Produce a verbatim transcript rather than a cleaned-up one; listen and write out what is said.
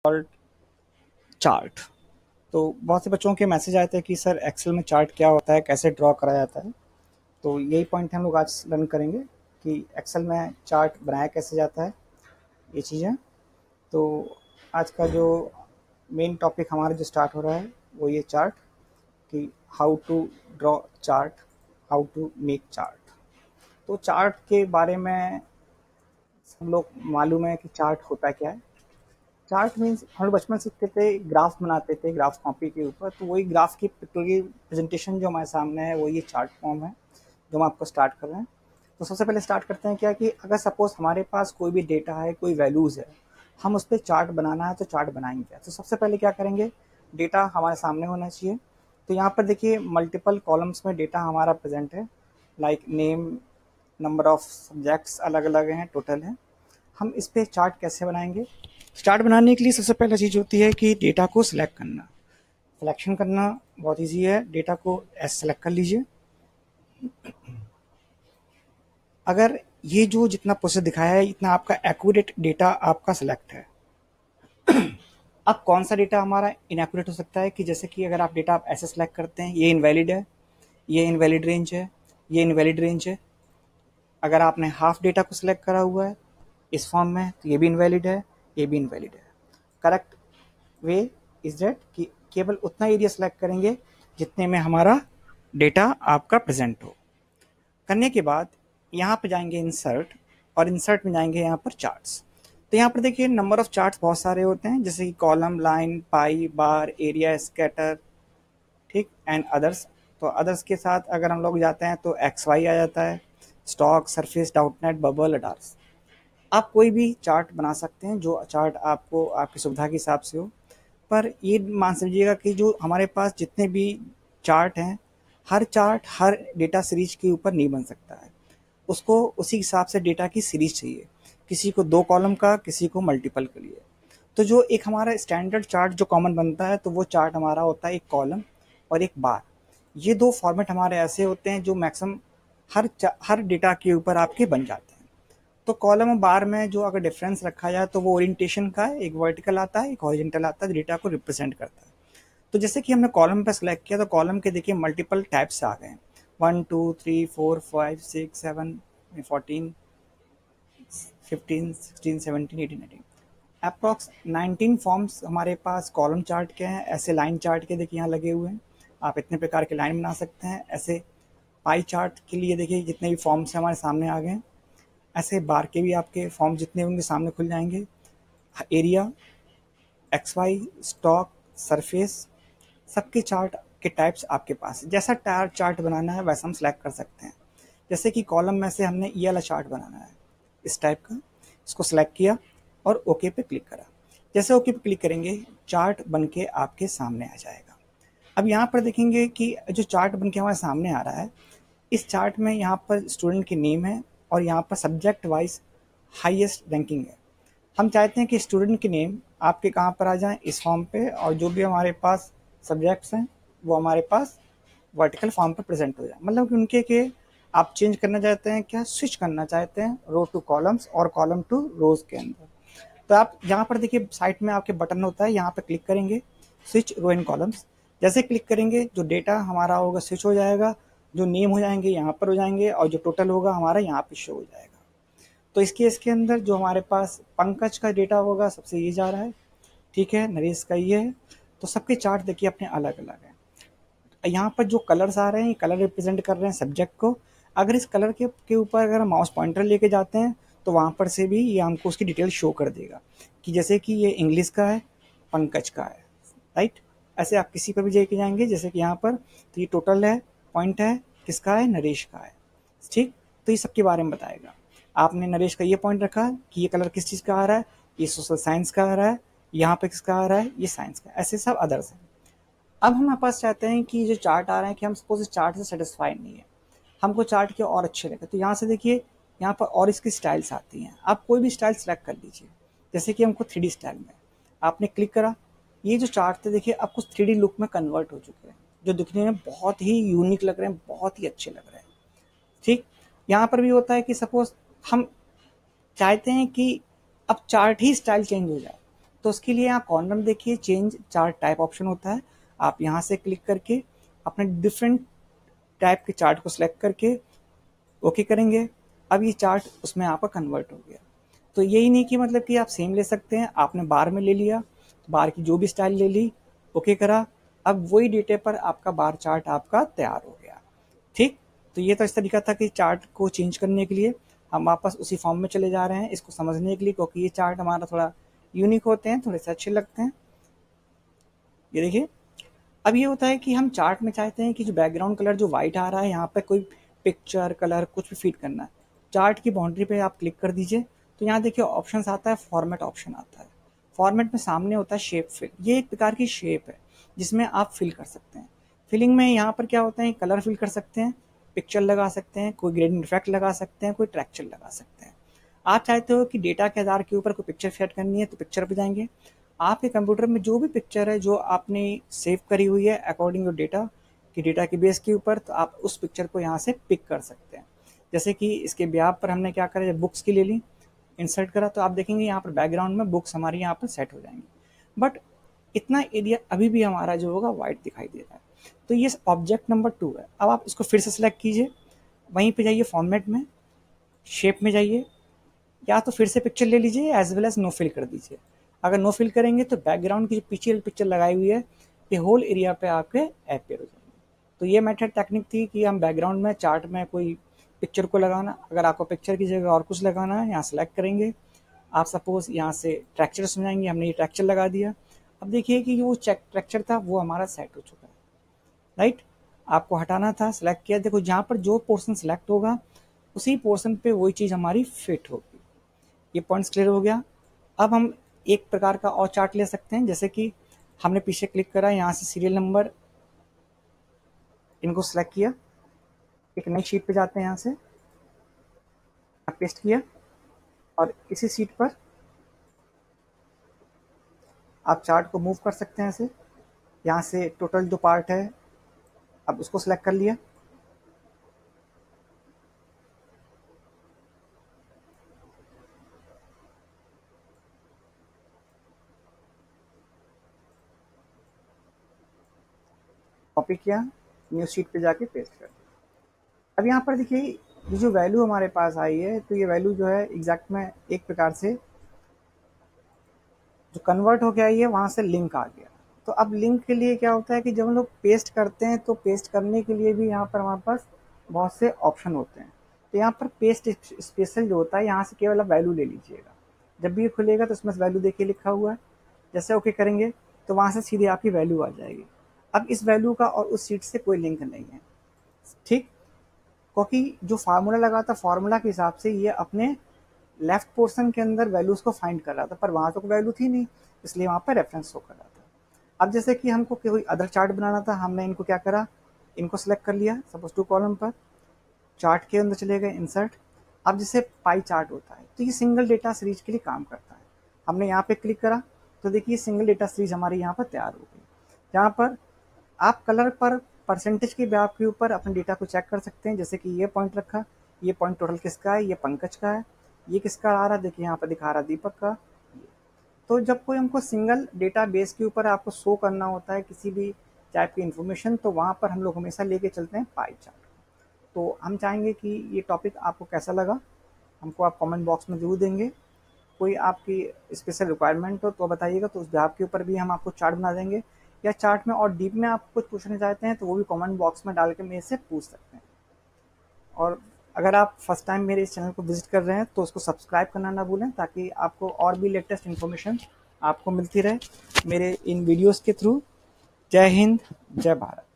Called chart. तो बहुत से बच्चों के मैसेज आए थे कि सर एक्सेल में चार्ट क्या होता है, कैसे ड्रॉ करा जाता है। तो यही पॉइंट हम लोग आज लर्न करेंगे कि एक्सेल में चार्ट बनाया कैसे जाता है, ये चीज़ें। तो आज का जो मेन टॉपिक हमारा जो स्टार्ट हो रहा है वो ये चार्ट, कि how to draw chart, how to make chart. तो चार्ट के बारे में हम लोग मालूम है कि चार्ट होता क्या है। चार्ट मीन्स हम लोग बचपन सीखते थे, ग्राफ बनाते थे ग्राफ कॉपी के ऊपर, तो वही ग्राफ की पिक्टोरियल प्रेजेंटेशन जो हमारे सामने है वो ये चार्ट फॉर्म है जो हम आपको स्टार्ट कर रहे हैं। तो सबसे पहले स्टार्ट करते हैं क्या कि अगर सपोज हमारे पास कोई भी डेटा है, कोई वैल्यूज़ है, हम उस पर चार्ट बनाना है तो चार्ट बनाएंगे। तो सबसे पहले क्या करेंगे, डेटा हमारे सामने होना चाहिए। तो यहाँ पर देखिए मल्टीपल कॉलम्स में डेटा हमारा प्रेजेंट है, like name, number of subjects अलग अलग हैं, टोटल है। हम इस पर चार्ट कैसे बनाएंगे। चार्ट बनाने के लिए सबसे पहला चीज़ होती है कि डेटा को सिलेक्ट करना। सिलेक्शन करना बहुत ईजी है, डेटा को एस सेलेक्ट कर लीजिए। अगर ये जो जितना प्रोसेस दिखाया है इतना आपका एक्यूरेट डेटा आपका सिलेक्ट है। अब कौन सा डेटा हमारा इनएक्यूरेट हो सकता है, कि जैसे कि अगर आप डेटा आप ऐसे सेलेक्ट करते हैं, ये इनवैलिड है, ये इनवैलिड रेंज है, ये इनवैलिड रेंज है। अगर आपने हाफ डेटा को सिलेक्ट करा हुआ है इस फॉर्म में तो ये भी इनवैलिड है, ये भी इनवैलिड है। करेक्ट वे इज दैट कि केवल उतना एरिया सेलेक्ट करेंगे जितने में हमारा डेटा आपका प्रेजेंट हो। करने के बाद यहाँ पे जाएंगे इंसर्ट, और इंसर्ट में जाएंगे यहाँ पर चार्ट्स। तो यहाँ पर देखिए नंबर ऑफ चार्ट्स बहुत सारे होते हैं, जैसे कि column, line, pie, bar, area, scatter, ठीक, एंड अदर्स। तो अदर्स के साथ अगर हम लोग जाते हैं तो एक्स वाई आ जाता है, stock, surface, doughnut, bubble, others. आप कोई भी चार्ट बना सकते हैं जो चार्ट आपको आपकी सुविधा के हिसाब से हो। पर ये मान समझिएगा कि जो हमारे पास जितने भी चार्ट हैं, हर चार्ट हर डेटा सीरीज के ऊपर नहीं बन सकता है, उसको उसी हिसाब से डेटा की सीरीज चाहिए। किसी को दो कॉलम का, किसी को मल्टीपल के लिए। तो जो एक हमारा स्टैंडर्ड चार्ट जो कॉमन बनता है तो वो चार्ट हमारा होता है एक कॉलम और एक बार। ये दो फॉर्मेट हमारे ऐसे होते हैं जो मैक्सिमम हर हर डेटा के ऊपर आपके बन जाते हैं। तो कॉलम और बार में जो अगर डिफरेंस रखा जाए तो वो ओरिएंटेशन का है, एक वर्टिकल आता है, एक हॉरिजॉन्टल आता है, डेटा को रिप्रेजेंट करता है। तो जैसे कि हमने कॉलम पर सेलेक्ट किया तो कॉलम के देखिए मल्टीपल टाइप्स आ गए, one two three four five six seven fourteen fifteen sixteen seventeen eighteen nineteen, approx nineteen forms हमारे पास कॉलम चार्ट के हैं। ऐसे लाइन चार्ट के देखिए यहाँ लगे हुए हैं, आप इतने प्रकार के लाइन बना सकते हैं। ऐसे पाई चार्ट के लिए देखिए जितने भी फॉर्म्स हमारे सामने आ गए हैं। ऐसे बार के भी आपके फॉर्म जितने होंगे सामने खुल जाएंगे। Area, X Y, stock, surface, सबके चार्ट के टाइप्स आपके पास है। जैसा टायर चार्ट बनाना है वैसा हम सेलेक्ट कर सकते हैं। जैसे कि कॉलम में से हमने ये वाला चार्ट बनाना है इस टाइप का, इसको सेलेक्ट किया और ओके पे क्लिक करा। जैसे ओके पे क्लिक करेंगे चार्ट बन के आपके सामने आ जाएगा। अब यहाँ पर देखेंगे कि जो चार्ट बन के हमारे सामने आ रहा है, इस चार्ट में यहाँ पर स्टूडेंट के नेम है और यहाँ पर सब्जेक्ट वाइज हाईएस्ट रैंकिंग है। हम चाहते हैं कि स्टूडेंट के नेम आपके कहाँ पर आ जाएं, इस फॉर्म पे, और जो भी हमारे पास सब्जेक्ट्स हैं वो हमारे पास वर्टिकल फॉर्म पर प्रेजेंट हो जाए। मतलब कि उनके के आप चेंज करना चाहते हैं, क्या स्विच करना चाहते हैं रो टू कॉलम्स और कॉलम टू रोज के अंदर। तो आप यहाँ पर देखिए साइड में आपके बटन होता है, यहाँ पर क्लिक करेंगे स्विच रो इन कॉलम्स। जैसे क्लिक करेंगे जो डेटा हमारा होगा स्विच हो जाएगा, जो नेम हो जाएंगे यहाँ पर हो जाएंगे और जो टोटल होगा हमारा यहाँ पे शो हो जाएगा। तो इस केस के अंदर जो हमारे पास पंकज का डेटा होगा सबसे ये जा रहा है, ठीक है, नरेश का ये है। तो सबके चार्ट देखिए अपने अलग अलग हैं। यहाँ पर जो कलर्स आ रहे हैं ये कलर रिप्रेजेंट कर रहे हैं सब्जेक्ट को। अगर इस कलर के के ऊपर अगर हम माउस पॉइंटर लेके जाते हैं तो वहाँ पर से भी ये हमको उसकी डिटेल शो कर देगा, कि जैसे कि ये इंग्लिश का है, पंकज का है, राइट। ऐसे आप किसी पर भी लेके जाएंगे, जैसे कि यहाँ पर तो ये टोटल है, पॉइंट है, किसका है, नरेश का है, ठीक। तो ये सबके बारे में बताएगा। आपने नरेश का ये पॉइंट रखा कि ये कलर किस चीज़ का आ रहा है, ये सोशल साइंस का आ रहा है, यहाँ पे किसका आ रहा है, ये साइंस का, ऐसे सब अदर्स हैं। अब हमारे पास चाहते हैं कि जो चार्ट आ रहे हैं कि हम सपोज इस चार्ट से सेटिस्फाइड नहीं है, हमको चार्ट के और अच्छे लगे, तो यहाँ से देखिए यहाँ पर और इसकी स्टाइल्स आती हैं। आप कोई भी स्टाइल सेलेक्ट कर लीजिए, जैसे कि हमको थ्री डी स्टाइल में, आपने क्लिक करा, ये जो चार्ट थे देखिए आपको थ्री डी लुक में कन्वर्ट हो चुके हैं, जो दिखने में बहुत ही यूनिक लग रहे हैं, बहुत ही अच्छे लग रहे हैं, ठीक। यहाँ पर भी होता है कि सपोज हम चाहते हैं कि अब चार्ट ही स्टाइल चेंज हो जाए, तो उसके लिए यहाँ कॉर्नर में देखिए चेंज चार्ट टाइप ऑप्शन होता है, आप यहाँ से क्लिक करके अपने डिफरेंट टाइप के चार्ट को सिलेक्ट करके ओके करेंगे। अब ये चार्ट उसमें आपका कन्वर्ट हो गया। तो यही नहीं कि मतलब कि आप सेम ले सकते हैं, आपने बार में ले लिया, बार की जो भी स्टाइल ले ली, ओके करा, अब वही डेटे पर आपका बार चार्ट आपका तैयार हो गया। ठीक, तो ये तो इस तरीका था कि चार्ट को चेंज करने के लिए हम वापस उसी फॉर्म में चले जा रहे हैं इसको समझने के लिए, क्योंकि ये चार्ट हमारा थोड़ा यूनिक होते हैं, थोड़े से अच्छे लगते हैं। ये देखिए, अब ये होता है कि हम चार्ट में चाहते हैं कि जो बैकग्राउंड कलर जो वाइट आ रहा है यहाँ पे कोई पिक्चर कलर कुछ भी फीड करना है, चार्ट की बाउंड्री पे आप क्लिक कर दीजिए। तो यहाँ देखिए ऑप्शन आता है, फॉर्मेट ऑप्शन आता है। फॉर्मेट में सामने होता है शेप फिल, ये एक प्रकार की शेप है जिसमें आप फिल कर सकते हैं। फिलिंग में यहाँ पर क्या होता है, कलर फिल कर सकते हैं, पिक्चर लगा सकते हैं, कोई ग्रेडियंट इफेक्ट लगा सकते हैं, कोई टेक्सचर लगा सकते हैं। आप चाहते हो कि डेटा के आधार के ऊपर कोई पिक्चर सेट करनी है तो पिक्चर पे जाएंगे। आपके कंप्यूटर में जो भी पिक्चर है जो आपने सेव करी हुई है अकॉर्डिंग टू डेटा कि डेटा के बेस के ऊपर, तो आप उस पिक्चर को यहाँ से पिक कर सकते हैं। जैसे कि इसके ब्याह पर हमने क्या करा, जब बुक्स की ले ली, इंसर्ट करा, तो आप देखेंगे यहाँ पर बैकग्राउंड में बुक्स हमारी यहाँ पर सेट हो जाएंगी। बट इतना एरिया अभी भी हमारा जो होगा वाइट दिखाई दे रहा है। तो ये ऑब्जेक्ट नंबर टू है। अब आप इसको फिर से सिलेक्ट कीजिए, वहीं पे जाइए फॉर्मेट में, शेप में जाइए, या तो फिर से पिक्चर ले लीजिए as well as no fill कर दीजिए। अगर नो फिल करेंगे तो बैकग्राउंड की जो पीछे पिक्चर लगाई हुई है ये होल एरिया पे आपके अपेयर हो जाएंगे। तो ये मेथड टेक्निक थी कि हम बैकग्राउंड में चार्ट में कोई पिक्चर को लगाना, अगर आपको पिक्चर की जगह और कुछ लगाना है यहाँ सेलेक्ट करेंगे। आप सपोज यहाँ से ट्रैक्चर सुनाएंगे, हमने ये ट्रैक्चर लगा दिया। अब देखिए कि वो ट्रैक्चर था वो हमारा सेट हो चुका है, राइट। आपको हटाना था, सेलेक्ट किया, देखो जहाँ पर जो पोर्शन सेलेक्ट होगा उसी पोर्शन पे वही चीज़ हमारी फिट होगी। ये पॉइंट्स क्लियर हो गया। अब हम एक प्रकार का और चार्ट ले सकते हैं, जैसे कि हमने पीछे क्लिक करा, यहाँ से सीरियल नंबर इनको सेलेक्ट किया, एक नई शीट पे जाते हैं, यहाँ से पेस्ट किया और इसी शीट पर आप चार्ट को मूव कर सकते हैं ऐसे। यहाँ से टोटल जो पार्ट है अब उसको सिलेक्ट कर लिया, कॉपी किया, न्यू शीट पे जाके पेस्ट कर दिया। अब यहाँ पर देखिए ये जो वैल्यू हमारे पास आई है, तो ये वैल्यू जो है एग्जैक्ट में एक प्रकार से जो कन्वर्ट हो गया ये वहाँ से लिंक आ गया। तो अब लिंक के लिए क्या होता है कि जब हम लोग पेस्ट करते हैं तो पेस्ट करने के लिए भी यहाँ पर हमारे पास बहुत से ऑप्शन होते हैं। तो यहाँ पर पेस्ट स्पेशल जो होता है, यहाँ से केवल आप वैल्यू ले लीजिएगा। जब भी ये खुलेगा तो उसमें वैल्यू देखिए लिखा हुआ है, जैसे ओके करेंगे तो वहाँ से सीधे आपकी वैल्यू आ जाएगी। अब इस वैल्यू का और उस सीट से कोई लिंक नहीं है, ठीक, क्योंकि जो फार्मूला लगा था फार्मूला के हिसाब से ये अपने लेफ्ट पोर्शन के अंदर वैल्यूज को फाइंड कर रहा था, पर वहाँ तो कोई वैल्यू थी नहीं, इसलिए वहाँ पर रेफरेंस शो कर रहा था। अब जैसे कि हमको कोई अदर चार्ट बनाना था, हमने इनको क्या करा, इनको सेलेक्ट कर लिया, सपोज टू कॉलम पर, चार्ट के अंदर चले गए, इंसर्ट। अब जैसे पाई चार्ट होता है तो ये सिंगल डेटा सीरीज के लिए काम करता है। हमने यहाँ पे क्लिक करा तो देखिए सिंगल डेटा सीरीज हमारी यहाँ पर तैयार हो गई, जहाँ पर आप कलर पर परसेंटेज के ब्याह के ऊपर अपने डेटा को चेक कर सकते हैं। जैसे कि ये पॉइंट रखा, ये पॉइंट टोटल किसका है, ये पंकज का है, ये किसका आ रहा है, देखिए यहाँ पर दिखा रहा है दीपक का। तो जब कोई हमको सिंगल डेटा बेस के ऊपर आपको शो करना होता है किसी भी टाइप की इन्फॉर्मेशन, तो वहाँ पर हम लोग हमेशा लेके चलते हैं पाई चार्ट। तो हम चाहेंगे कि ये टॉपिक आपको कैसा लगा, हमको आप कमेंट बॉक्स में जरूर देंगे। कोई आपकी स्पेशल रिक्वायरमेंट हो तो बताइएगा, तो उस बिहाफ के ऊपर भी हम आपको चार्ट बना देंगे। या चार्ट में और डीप में आप कुछ पूछना चाहते हैं तो वो भी कमेंट बॉक्स में डाल के मेरे से पूछ सकते हैं। और अगर आप फर्स्ट टाइम मेरे इस चैनल को विजिट कर रहे हैं तो उसको सब्सक्राइब करना ना भूलें, ताकि आपको और भी लेटेस्ट इन्फॉर्मेशन आपको मिलती रहे मेरे इन वीडियोस के थ्रू। जय हिंद, जय भारत।